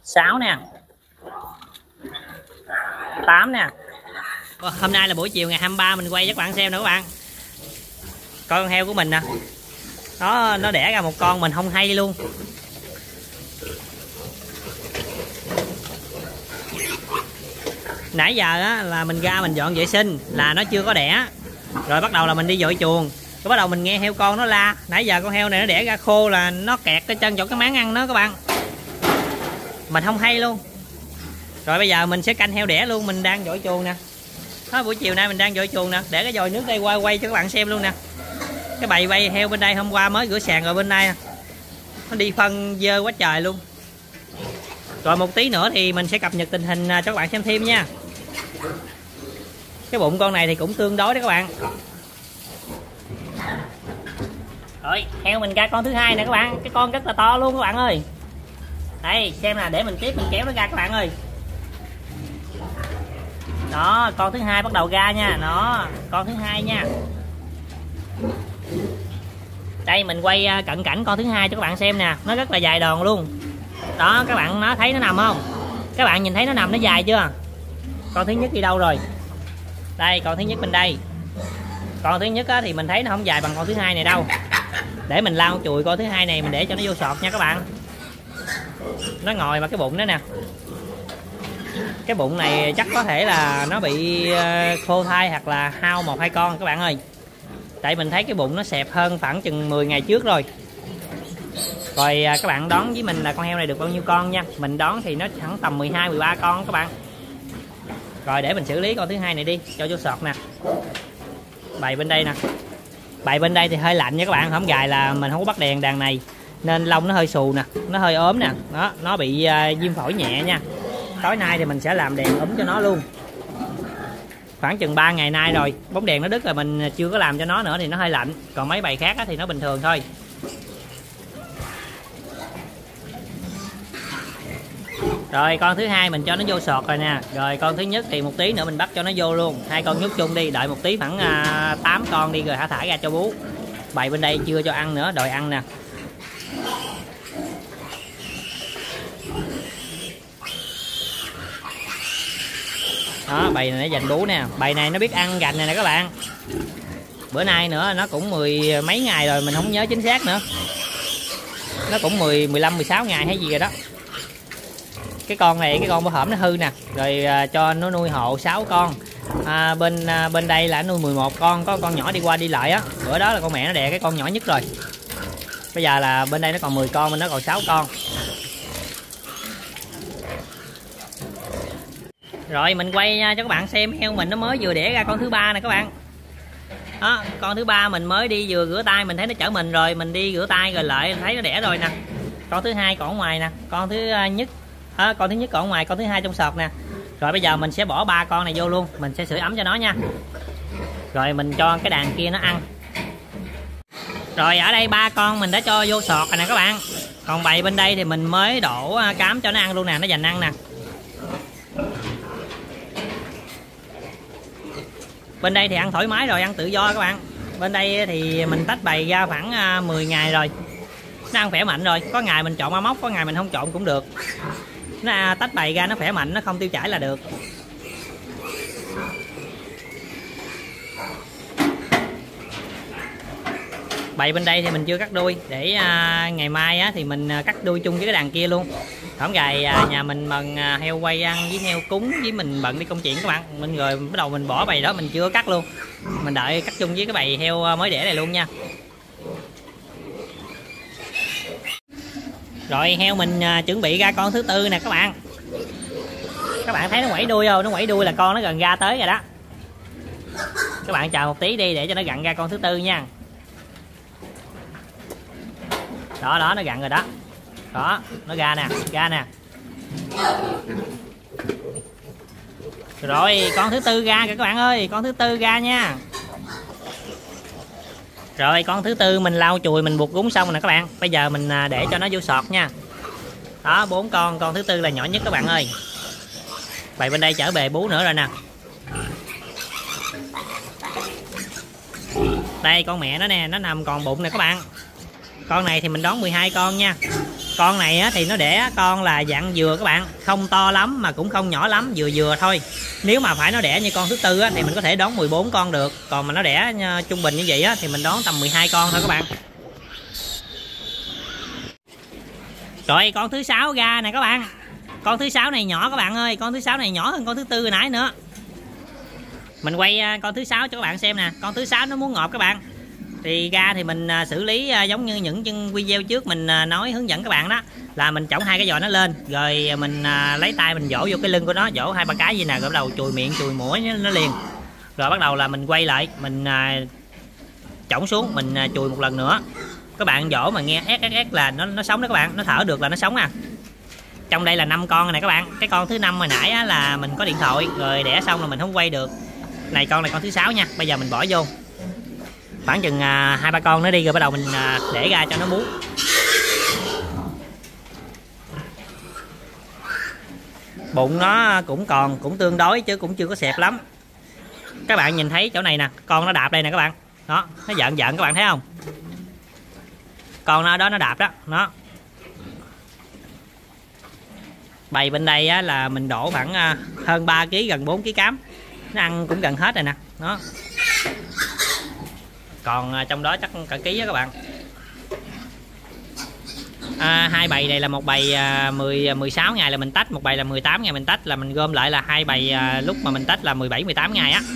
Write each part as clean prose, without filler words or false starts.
6 nè, 8 nè. Hôm nay là buổi chiều ngày 23 mình quay cho các bạn xem nữa các bạn. Con heo của mình nè, nó đẻ ra một con mình không hay luôn. Nãy giờ á, là mình ra mình dọn vệ sinh là nó chưa có đẻ. Rồi bắt đầu là mình đi dội chuồng. Rồi bắt đầu mình nghe heo con nó la. Nãy giờ con heo này nó đẻ ra khô là nó kẹt cái chân chỗ cái máng ăn đó các bạn. Mình không hay luôn. Rồi bây giờ mình sẽ canh heo đẻ luôn. Mình đang dội chuồng nè. Đó, buổi chiều nay mình đang dội chuồng nè. Để cái dồi nước đây quay cho các bạn xem luôn nè. Cái bầy vây heo bên đây hôm qua mới rửa sàn rồi bên đây nè. Nó đi phân dơ quá trời luôn. Rồi một tí nữa thì mình sẽ cập nhật tình hình cho các bạn xem thêm nha. Cái bụng con này thì cũng tương đối đó các bạn. Rồi heo mình ra con thứ hai nè các bạn. Cái con rất là to luôn các bạn ơi. Đây xem nè, để mình tiếp mình kéo nó ra các bạn ơi. Đó, con thứ hai bắt đầu ra nha. Đó, con thứ hai nha. Đây mình quay cận cảnh con thứ hai cho các bạn xem nè. Nó rất là dài đòn luôn. Đó các bạn nó thấy nó nằm không? Các bạn nhìn thấy nó nằm nó dài chưa? Con thứ nhất đi đâu rồi? Đây con thứ nhất bên đây. Con thứ nhất á, thì mình thấy nó không dài bằng con thứ hai này đâu. Để mình lau chùi con thứ hai này mình để cho nó vô sọt nha các bạn. Nó ngồi mà cái bụng đó nè. Cái bụng này chắc có thể là nó bị khô thai hoặc là hao 1-2 con các bạn ơi. Tại mình thấy cái bụng nó xẹp hơn khoảng chừng 10 ngày trước rồi. Rồi các bạn đoán với mình là con heo này được bao nhiêu con nha. Mình đoán thì nó khoảng tầm 12-13 con các bạn. Rồi để mình xử lý con thứ hai này đi cho vô sọt nè. Bày bên đây nè. Bày bên đây thì hơi lạnh nha các bạn. Không gài là mình không có bắt đèn đàn này nên lông nó hơi xù nè, nó hơi ốm nè. Đó, nó bị viêm phổi nhẹ nha. Tối nay thì mình sẽ làm đèn ốm cho nó luôn. Khoảng chừng 3 ngày nay rồi, bóng đèn nó đứt rồi mình chưa có làm cho nó nữa thì nó hơi lạnh. Còn mấy bầy khác thì nó bình thường thôi. Rồi con thứ hai mình cho nó vô sọt rồi nè. Rồi con thứ nhất thì một tí nữa mình bắt cho nó vô luôn. Hai con nhốt chung đi, đợi một tí khoảng 8 con đi rồi hả thả ra cho bú. Bầy bên đây chưa cho ăn nữa, đòi ăn nè. Đó, bầy này nó dành bú nè. Bầy này nó biết ăn gành này nè các bạn. Bữa nay nữa nó cũng 10 mấy ngày rồi, mình không nhớ chính xác nữa. Nó cũng 15-16 ngày hay gì rồi đó. Cái con này, cái con bữa hổm nó hư nè. Rồi cho nó nuôi hộ 6 con. Bên đây là nuôi 11 con. Có con nhỏ đi qua đi lại á. Bữa đó là con mẹ nó đẻ cái con nhỏ nhất rồi. Bây giờ là bên đây nó còn 10 con, bên đó còn 6 con. Rồi mình quay cho các bạn xem heo mình nó mới vừa đẻ ra con thứ ba nè các bạn. Đó, con thứ ba mình mới đi vừa rửa tay mình thấy nó chở mình rồi, mình đi rửa tay rồi lại thấy nó đẻ rồi nè. Con thứ hai còn ở ngoài nè, con thứ nhất còn ở ngoài, con thứ hai trong sọt nè. Rồi bây giờ mình sẽ bỏ 3 con này vô luôn, mình sẽ sưởi ấm cho nó nha. Rồi mình cho cái đàn kia nó ăn. Rồi ở đây 3 con mình đã cho vô sọt rồi nè các bạn. Còn bầy bên đây thì mình mới đổ cám cho nó ăn luôn nè, nó dành ăn nè. Bên đây thì ăn thoải mái rồi, ăn tự do các bạn. Bên đây thì mình tách bầy ra khoảng 10 ngày rồi. Nó ăn khỏe mạnh rồi, có ngày mình trộn móc, có ngày mình không trộn cũng được. Nó tách bầy ra nó khỏe mạnh, nó không tiêu chảy là được. Bầy bên đây thì mình chưa cắt đuôi, để ngày mai á, thì mình cắt đuôi chung với cái đàn kia luôn. Hổng gài nhà mình mần heo quay ăn với heo cúng với mình bận đi công chuyện các bạn. Mình rồi bắt đầu mình bỏ bầy đó mình chưa cắt luôn. Mình đợi cắt chung với cái bầy heo mới đẻ này luôn nha. Rồi heo mình chuẩn bị ra con thứ tư nè các bạn. Các bạn thấy nó quẩy đuôi không? Nó quẩy đuôi là con nó gần ra tới rồi đó. Các bạn chờ một tí đi để cho nó gặn ra con thứ tư nha. Đó đó, nó gặn rồi đó. Đó, nó ra nè. Rồi con thứ tư ra kìa các bạn ơi, con thứ tư ra nha. Rồi con thứ tư mình lau chùi mình buộc gúng xong rồi nè các bạn. Bây giờ mình để cho nó vô sọt nha. Đó 4 con thứ tư là nhỏ nhất các bạn ơi. Bầy bên đây chở bề bú nữa rồi nè. Đây con mẹ nó nè, nó nằm còn bụng nè các bạn. Con này thì mình đón 12 con nha. Con này á, thì nó đẻ con là dạng vừa các bạn, không to lắm mà cũng không nhỏ lắm, vừa vừa thôi. Nếu mà phải nó đẻ như con thứ tư á, thì mình có thể đón 14 con được, còn mà nó đẻ trung bình như vậy á, thì mình đón tầm 12 con thôi các bạn. Rồi con thứ 6 ra nè các bạn. Con thứ 6 này nhỏ các bạn ơi, con thứ 6 này nhỏ hơn con thứ tư hồi nãy nữa. Mình quay con thứ 6 cho các bạn xem nè. Con thứ 6 nó muốn ngộp các bạn. Thì ra thì mình xử lý giống như những video trước mình nói hướng dẫn các bạn đó, là mình chổng hai cái giò nó lên, rồi mình lấy tay mình vỗ vô cái lưng của nó, vỗ 2-3 cái gì nè, rồi bắt đầu chùi miệng chùi mũi nó liền. Rồi bắt đầu là mình quay lại, mình chổng xuống, mình chùi một lần nữa. Các bạn vỗ mà nghe ét là nó sống đó các bạn, nó thở được là nó sống à. Trong đây là 5 con này các bạn. Cái con thứ 5 hồi nãy á, là mình có điện thoại rồi đẻ xong là mình không quay được. Này con này con thứ 6 nha. Bây giờ mình bỏ vô khoảng chừng 2-3 con nữa đi, rồi bắt đầu mình để ra cho nó bú. Bụng nó cũng tương đối chứ cũng chưa có xẹp lắm. Các bạn nhìn thấy chỗ này nè, con nó đạp đây nè các bạn. Đó, nó giận các bạn thấy không? Con nó đó nó đạp đó, nó. Bày bên đây á, là mình đổ khoảng hơn 3 kg, gần 4 kg cám. Nó ăn cũng gần hết rồi nè. Đó. Còn trong đó chắc cả ký á các bạn. Hai bầy này là một bầy 16 ngày là mình tách, một bầy là 18 ngày mình tách, là mình gom lại là hai bầy lúc mà mình tách là 17-18 ngày á.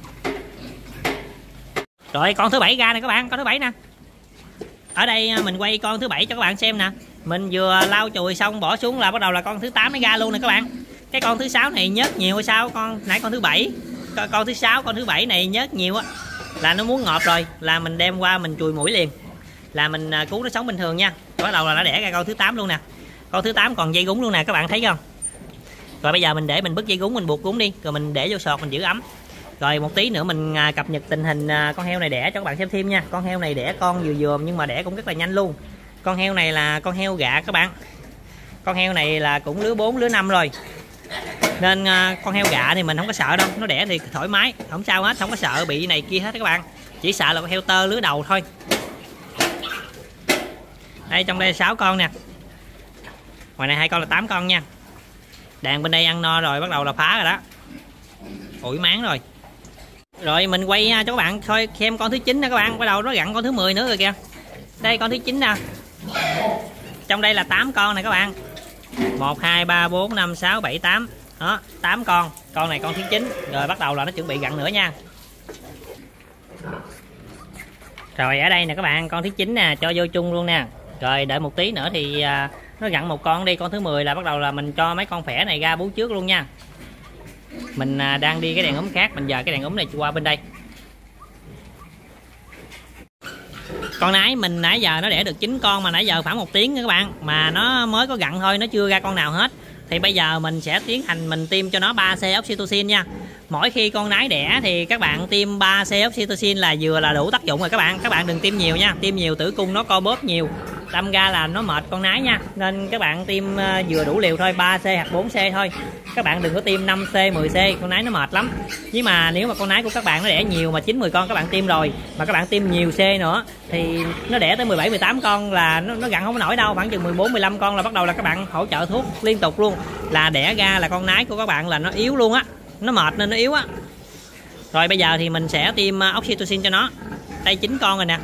Rồi con thứ 7 ra nè các bạn, con thứ 7 nè. Ở đây mình quay con thứ 7 cho các bạn xem nè. Mình vừa lau chùi xong bỏ xuống là bắt đầu là con thứ 8 mới ra luôn nè các bạn. Cái con thứ 6 này nhớt nhiều hay sao? Con nãy con thứ 7, con thứ 6, con thứ 7 này nhớt nhiều á, là nó muốn ngọt rồi, là mình đem qua mình chùi mũi liền, là mình cứu nó sống bình thường nha. Bắt đầu là nó đẻ ra con thứ 8 luôn nè. Con thứ 8 còn dây gúng luôn nè các bạn thấy không? Rồi bây giờ mình để mình bứt dây gúng, mình buộc gúng đi, rồi mình để vô sọt mình giữ ấm. Rồi một tí nữa mình cập nhật tình hình con heo này đẻ cho các bạn xem thêm nha. Con heo này đẻ con vừa vừa nhưng mà đẻ cũng rất là nhanh luôn. Con heo này là con heo gạ các bạn. Con heo này là cũng lứa 4, lứa 5 rồi. Nên con heo gạ thì mình không có sợ đâu, nó đẻ thì thoải mái, không sao hết, không có sợ bị này kia hết các bạn. Chỉ sợ là con heo tơ lứa đầu thôi. Đây trong đây 6 con nè. Ngoài này 2 con là 8 con nha. Đàn bên đây ăn no rồi, bắt đầu là phá rồi đó. Ủi máng rồi. Rồi mình quay cho các bạn coi xem con thứ 9 nè các bạn, bắt đầu nó gặn con thứ 10 nữa rồi kìa. Đây con thứ 9 nè. Trong đây là 8 con này các bạn. 1 2 3 4 5 6 7 8. Đó, 8 con. Con này con thứ 9. Rồi bắt đầu là nó chuẩn bị gặn nữa nha. Rồi ở đây nè các bạn, con thứ 9 nè, cho vô chung luôn nè. Rồi đợi một tí nữa thì nó gặn một con đi, con thứ 10 là bắt đầu là mình cho mấy con khỏe này ra bú trước luôn nha. Mình đang đi cái đèn ống khác, mình dời cái đèn ống này qua bên đây. Con nái mình nãy giờ nó đẻ được 9 con mà nãy giờ khoảng 1 tiếng nữa các bạn, mà nó mới có gặn thôi, nó chưa ra con nào hết. Thì bây giờ mình sẽ tiến hành mình tiêm cho nó 3C oxytocin nha. Mỗi khi con nái đẻ thì các bạn tiêm 3C oxytocin là vừa là đủ tác dụng rồi các bạn. Các bạn đừng tiêm nhiều nha, tiêm nhiều tử cung nó co bóp nhiều, đâm ra là nó mệt con nái nha. Nên các bạn tiêm vừa đủ liều thôi, 3C hoặc 4C thôi. Các bạn đừng có tiêm 5C, 10C, con nái nó mệt lắm. Nhưng mà nếu mà con nái của các bạn nó đẻ nhiều mà 9-10 con các bạn tiêm rồi, mà các bạn tiêm nhiều C nữa thì nó đẻ tới 17-18 con là nó gặn không có nổi đâu. Khoảng chừng 14-15 con là bắt đầu là các bạn hỗ trợ thuốc liên tục luôn, là đẻ ra là con nái của các bạn là nó yếu luôn á, nó mệt nên nó yếu á. Rồi bây giờ thì mình sẽ tiêm oxytocin cho nó. Đây 9 con rồi nè.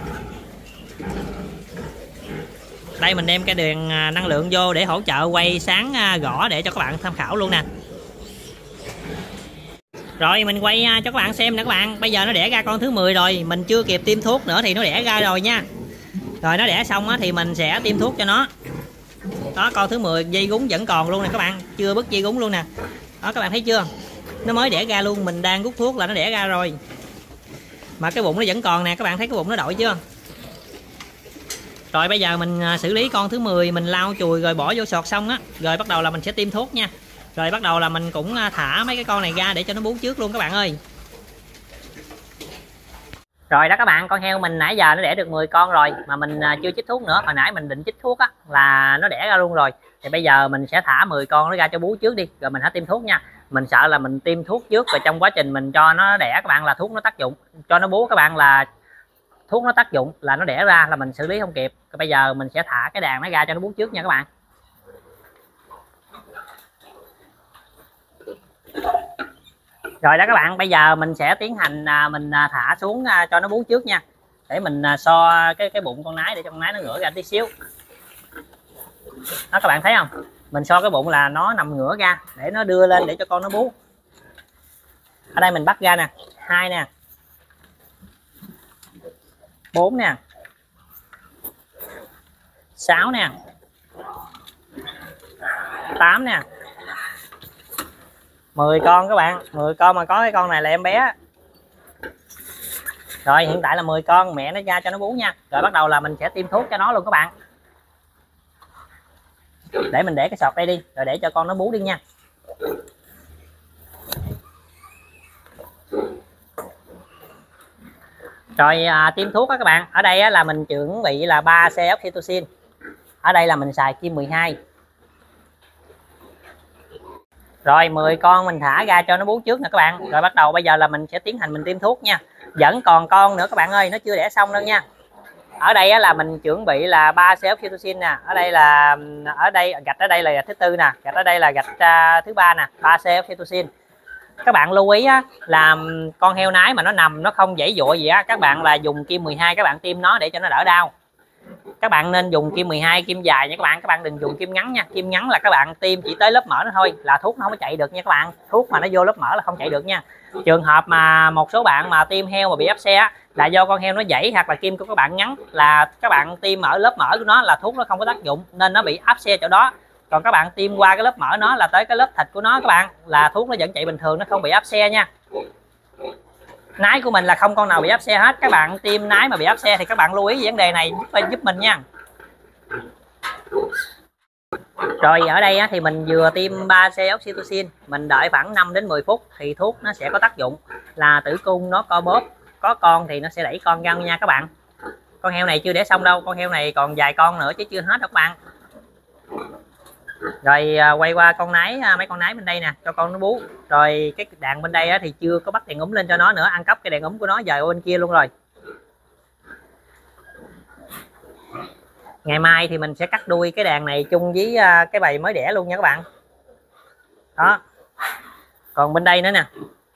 Đây mình đem cái đèn năng lượng vô để hỗ trợ quay sáng gõ để cho các bạn tham khảo luôn nè. Rồi mình quay cho các bạn xem nè các bạn. Bây giờ nó đẻ ra con thứ 10 rồi, mình chưa kịp tiêm thuốc nữa thì nó đẻ ra rồi nha. Rồi nó đẻ xong á thì mình sẽ tiêm thuốc cho nó. Đó, con thứ 10 dây gúng vẫn còn luôn nè các bạn, chưa bứt dây gúng luôn nè. Đó các bạn thấy chưa? Nó mới đẻ ra luôn, mình đang rút thuốc là nó đẻ ra rồi. Mà cái bụng nó vẫn còn nè, các bạn thấy cái bụng nó đổi chưa? Rồi bây giờ mình xử lý con thứ 10, mình lau chùi rồi bỏ vô sọt xong á, rồi bắt đầu là mình sẽ tiêm thuốc nha. Rồi bắt đầu là mình cũng thả mấy cái con này ra để cho nó bú trước luôn các bạn ơi. Rồi đó các bạn, con heo mình nãy giờ nó đẻ được 10 con rồi mà mình chưa chích thuốc nữa. Hồi nãy mình định chích thuốc á là nó đẻ ra luôn rồi. Thì bây giờ mình sẽ thả 10 con nó ra cho bú trước đi, rồi mình hãy tiêm thuốc nha. Mình sợ là mình tiêm thuốc trước rồi trong quá trình mình cho nó đẻ các bạn là thuốc nó tác dụng, cho nó bú các bạn là thuốc nó tác dụng là nó đẻ ra là mình xử lý không kịp. Bây giờ mình sẽ thả cái đàn nó ra cho nó bú trước nha các bạn. Rồi đó các bạn, bây giờ mình sẽ tiến hành mình thả xuống cho nó bú trước nha, để mình so cái bụng con nái để cho con nái nó ngửa ra tí xíu. Đó các bạn thấy không, mình so cái bụng là nó nằm ngửa ra để nó đưa lên để cho con nó bú. Ở đây mình bắt ra nè, 2 nè, 4 nè, 6 nè, 8 nè, 10 con các bạn, 10 con mà có cái con này là em bé. Rồi hiện tại là 10 con, mẹ nó ra cho nó bú nha. Rồi bắt đầu là mình sẽ tiêm thuốc cho nó luôn các bạn. Để mình để cái sọt đây đi, rồi để cho con nó bú đi nha. Rồi tiêm thuốc đó các bạn. Ở đây là mình chuẩn bị là 3 xe oxytocin. Ở đây là mình xài kim 12. Rồi 10 con mình thả ra cho nó bú trước nè các bạn. Rồi bắt đầu bây giờ là mình sẽ tiến hành mình tiêm thuốc nha. Vẫn còn con nữa các bạn ơi, nó chưa đẻ xong đâu nha. Ở đây là mình chuẩn bị là 3 xe oxytocin nè. Ở đây là gạch ở đây là gạch thứ tư nè, gạch ở đây là gạch thứ ba nè, 3 xe oxytocin. Các bạn lưu ý là con heo nái mà nó nằm nó không giãy giụa gì các bạn là dùng kim 12 các bạn tiêm nó để cho nó đỡ đau. Các bạn nên dùng kim 12 kim dài nha các bạn đừng dùng kim ngắn nha. Kim ngắn là các bạn tiêm chỉ tới lớp mỡ nó thôi là thuốc nó không có chạy được nha các bạn. Thuốc mà nó vô lớp mỡ là không chạy được nha. Trường hợp mà một số bạn mà tiêm heo mà bị áp xe là do con heo nó giãy hoặc là kim của các bạn ngắn, là các bạn tiêm ở lớp mỡ của nó là thuốc nó không có tác dụng nên nó bị áp xe chỗ đó. Còn các bạn tiêm qua cái lớp mỡ nó là tới cái lớp thịt của nó các bạn, là thuốc nó vẫn chạy bình thường, nó không bị áp xe nha. Nái của mình là không con nào bị áp xe hết. Các bạn tiêm nái mà bị áp xe thì các bạn lưu ý vấn đề này giúp mình nha. Rồi ở đây thì mình vừa tiêm 3 xe oxytocin, mình đợi khoảng 5 đến 10 phút thì thuốc nó sẽ có tác dụng là tử cung nó co bóp, có con thì nó sẽ đẩy con ra nha các bạn. Con heo này chưa đẻ xong đâu, con heo này còn vài con nữa chứ chưa hết đâu các bạn. Rồi quay qua con nái, mấy con nái bên đây nè, cho con nó bú. Rồi cái đàn bên đây thì chưa có bắt đèn úng lên cho nó nữa, ăn cắp cái đèn úng của nó dời qua bên kia luôn rồi. Ngày mai thì mình sẽ cắt đuôi cái đàn này chung với cái bầy mới đẻ luôn nha các bạn. Đó. Còn bên đây nữa nè.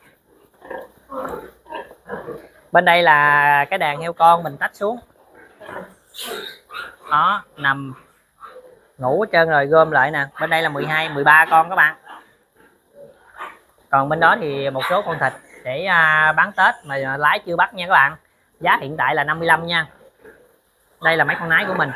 Bên đây là cái đàn heo con mình tách xuống. Đó, nằm ngủ hết trơn rồi, gom lại nè. Bên đây là 12, 13 con các bạn. Còn bên đó thì một số con thịt để bán Tết mà lái chưa bắt nha các bạn. Giá hiện tại là 55 nha. Đây là mấy con nái của mình.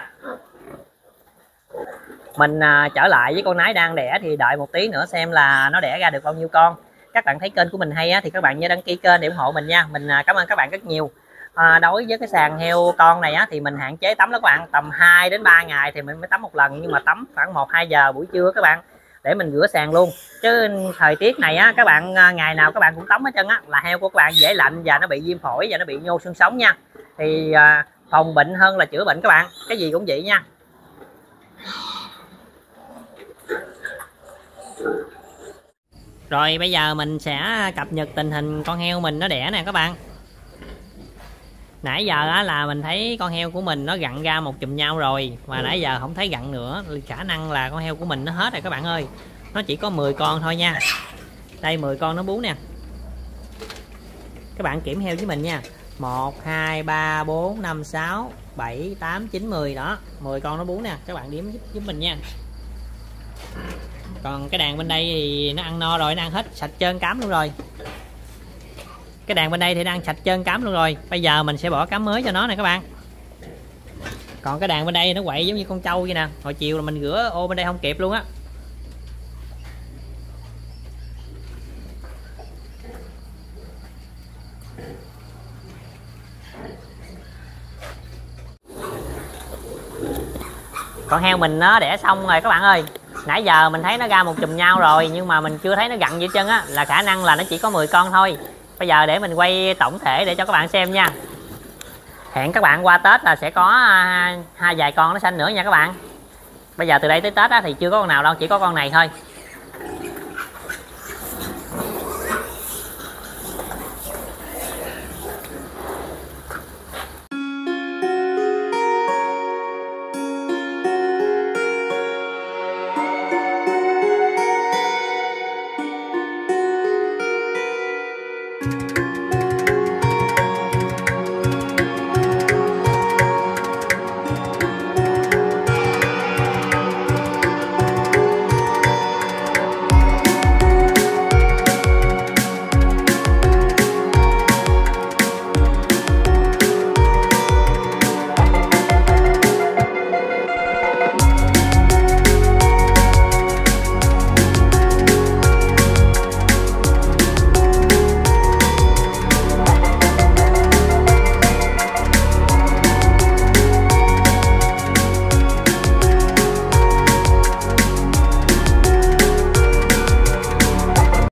Mình trở lại với con nái đang đẻ thì đợi một tí nữa xem là nó đẻ ra được bao nhiêu con. Các bạn thấy kênh của mình hay thì các bạn nhớ đăng ký kênh để ủng hộ mình nha. Mình cảm ơn các bạn rất nhiều. Đối với cái sàn heo con này thì mình hạn chế tắm đó các bạn, tầm 2 đến 3 ngày thì mình mới tắm một lần, nhưng mà tắm khoảng 1-2 giờ buổi trưa các bạn để mình rửa sàn luôn. Chứ thời tiết này các bạn ngày nào các bạn cũng tắm hết trơn là heo của các bạn dễ lạnh và nó bị viêm phổi và nó bị nhô xương sống nha. Thì phòng bệnh hơn là chữa bệnh các bạn, cái gì cũng vậy nha. Rồi bây giờ mình sẽ cập nhật tình hình con heo mình nó đẻ nè các bạn. Nãy giờ là mình thấy con heo của mình nó gặn ra một chùm nhau rồi, mà nãy giờ không thấy gặn nữa, khả năng là con heo của mình nó hết rồi các bạn ơi. Nó chỉ có 10 con thôi nha. Đây 10 con nó bú nè. Các bạn kiểm heo với mình nha. 1, 2, 3, 4, 5, 6, 7, 8, 9, 10 đó. 10 con nó bú nè, các bạn điểm giúp mình nha. Còn cái đàn bên đây thì nó ăn no rồi, nó ăn hết sạch trơn cám luôn rồi. Cái đàn bên đây thì đang sạch trơn cám luôn rồi. Bây giờ mình sẽ bỏ cám mới cho nó nè các bạn. Còn cái đàn bên đây nó quậy giống như con trâu vậy nè. Hồi chiều là mình rửa ô bên đây không kịp luôn á. Con heo mình nó đẻ xong rồi các bạn ơi. Nãy giờ mình thấy nó ra một chùm nhau rồi, nhưng mà mình chưa thấy nó gặn gì hết trơn là khả năng là nó chỉ có 10 con thôi. Bây giờ để mình quay tổng thể để cho các bạn xem nha. Hẹn các bạn qua Tết là sẽ có vài con nó sanh nữa nha các bạn. Bây giờ từ đây tới Tết thì chưa có con nào đâu, chỉ có con này thôi.